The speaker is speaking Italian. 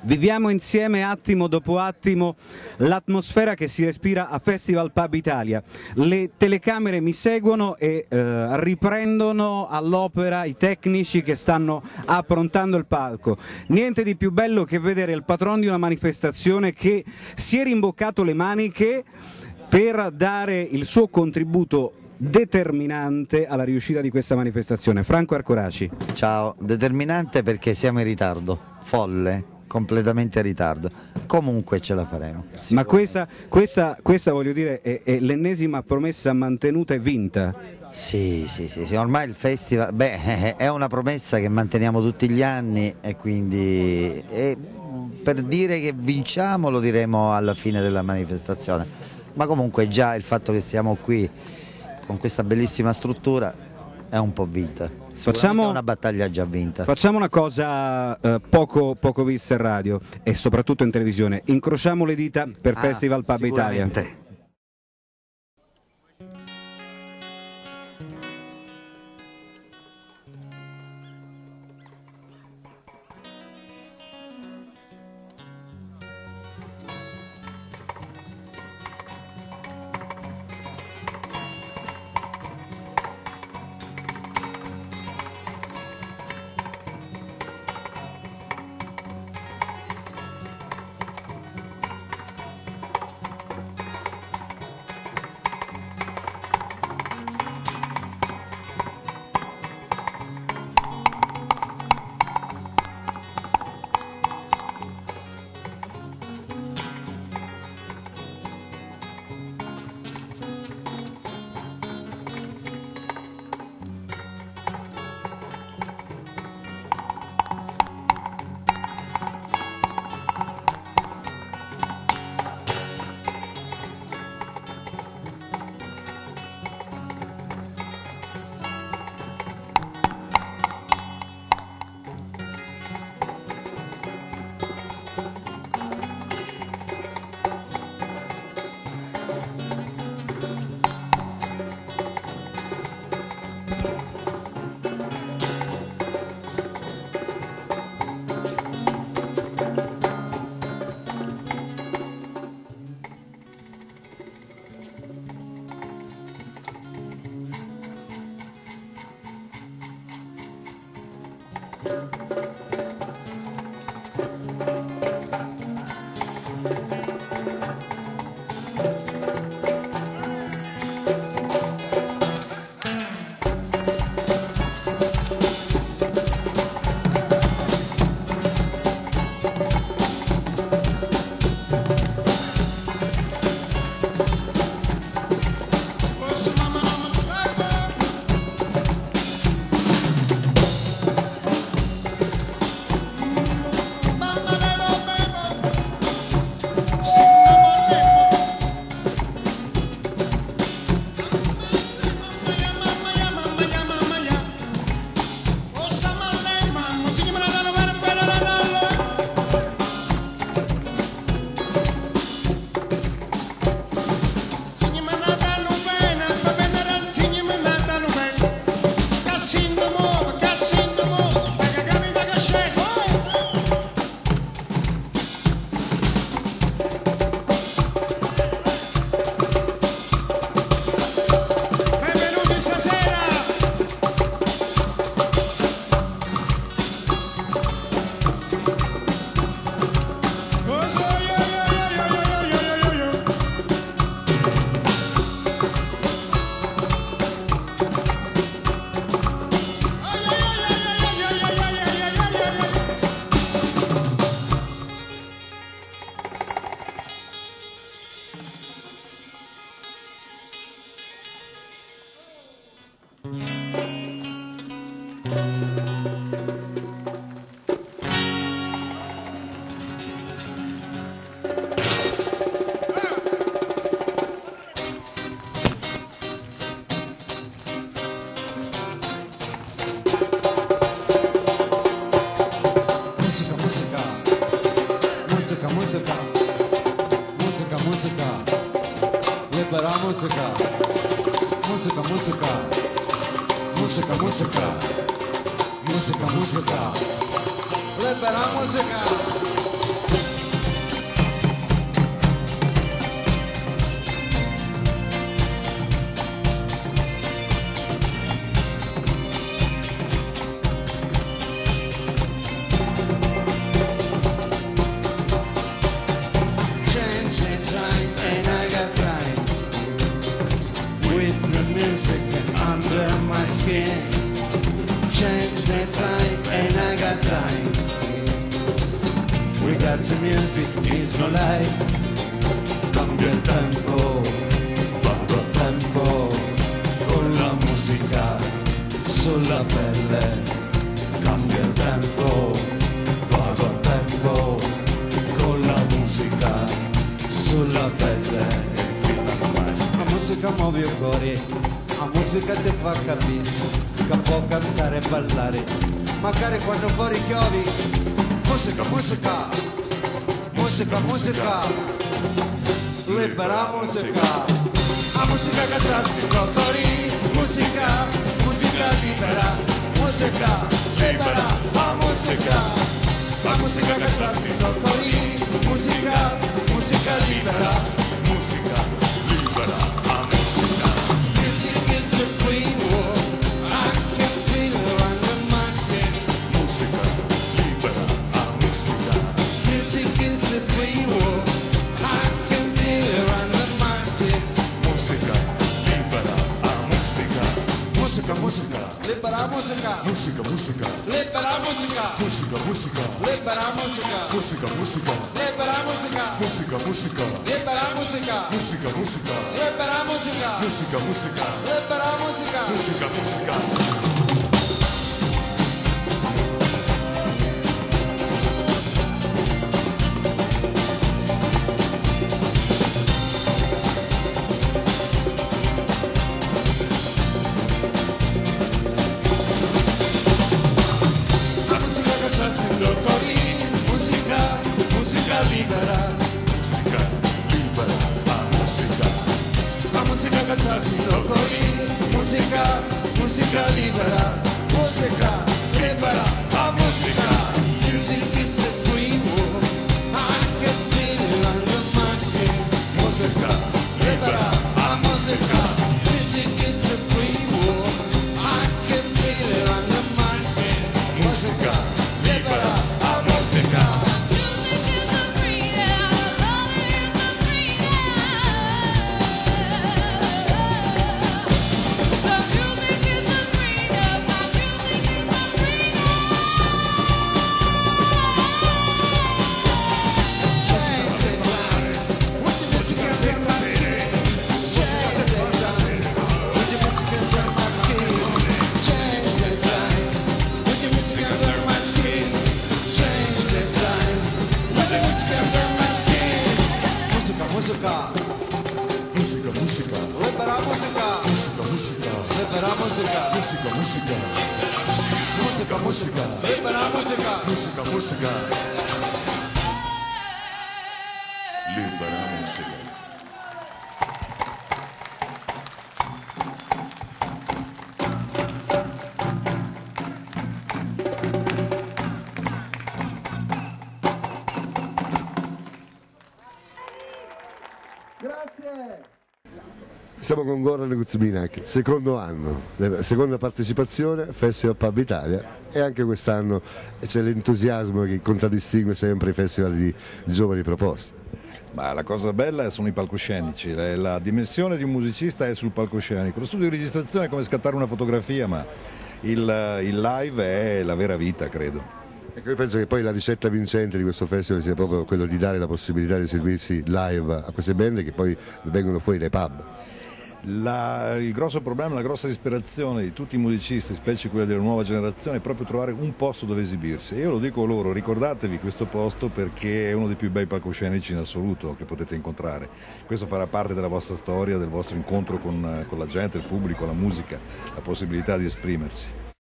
Viviamo insieme attimo dopo attimo l'atmosfera che si respira a Festival Pub Italia. Le telecamere mi seguono e riprendono all'opera i tecnici che stanno approntando il palco. Niente di più bello che vedere il patrono di una manifestazione che si è rimboccato le maniche per dare il suo contributo determinante alla riuscita di questa manifestazione. Franco Arcoraci. Ciao, determinante perché siamo in ritardo, folle, completamente in ritardo, comunque ce la faremo. Ma questa voglio dire è l'ennesima promessa mantenuta e vinta. Sì, ormai il festival, è una promessa che manteniamo tutti gli anni e quindi per dire che vinciamo lo diremo alla fine della manifestazione, ma comunque già il fatto che siamo qui con questa bellissima struttura è un po' vinta. Facciamo una battaglia già vinta. Facciamo una cosa poco vista in radio e soprattutto in televisione. Incrociamo le dita per Festival Pub Italia. libera música, música, música, música, música, música, música, libera música. that music is no life. Cambia il tempo, vado a tempo, con la musica sulla pelle. Cambia il tempo, vado a tempo, con la musica sulla pelle. La musica muove i cuori, la musica ti fa capire che può cantare e ballare, magari quando fuori chiovi. Musica, musica, musica, musica, libera musica, la musica che trassi i cuori, musica, musica libera, musica, libera, la musica che trassi i cuori, musica, musica libera, musica, libera, la musica. Music is a free world, I can feel it under my skin. Musica, libera, la musica. Music is a free world, I can feel it under my skin. Musica, libera, la musica. Musica, musica, libera musica. Musica, musica, libera musica. Musica, musica, libera musica. Musica, musica, libera musica. Musica, musica, libera musica. Musica, musica, libera musica. Musica, musica, libera musica. Musica, musica. Musica libera, musica libera, la musica. Music is a free world, I can feel it under my skin. Musica libera, la musica. Music is a free world, I can feel it under my skin. Musica libera, la musica. Musica, musica, musica, libera musica. Musica, musica, libera musica. Musica, musica, musica, musica, libera musica. Musica, musica, libera musica. Siamo con Goran Kuzminak, secondo anno, seconda partecipazione, Festival Pub Italia, e anche quest'anno c'è l'entusiasmo che contraddistingue sempre i festival di giovani proposti. Ma la cosa bella sono i palcoscenici, la dimensione di un musicista è sul palcoscenico. Lo studio di registrazione è come scattare una fotografia, ma il live è la vera vita, credo. Ecco, io penso che poi la ricetta vincente di questo festival sia proprio quello di dare la possibilità di servirsi live a queste band che poi vengono fuori dai pub. Il grosso problema, la grossa disperazione di tutti i musicisti, specie quelli della nuova generazione, è proprio trovare un posto dove esibirsi. Io lo dico loro, ricordatevi questo posto perché è uno dei più bei palcoscenici in assoluto che potete incontrare. Questo farà parte della vostra storia, del vostro incontro con la gente, il pubblico, la musica, la possibilità di esprimersi.